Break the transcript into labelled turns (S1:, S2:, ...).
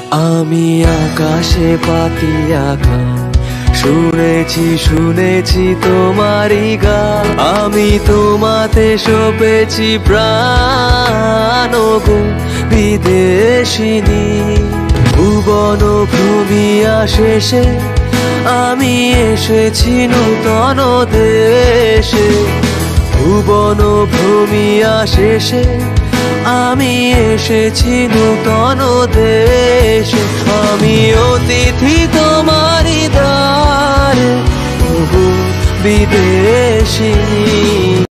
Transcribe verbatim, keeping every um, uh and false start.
S1: আমি আকাশে পাতিয়া গান শুনেছি শুনেছি তোমারই গান। আমি তোমাতে সপেছি প্রাণ গো বিদেশিনী। ভুবন ভূমিয়া শেষে আমি এসেছি নূতন দেশে। ভুবন ভূমিয়া শেষে আমি এসেছি নূতন দেশে। আমি অতিথি তোমারই দ্বারে, ওগো বিদেশিনী।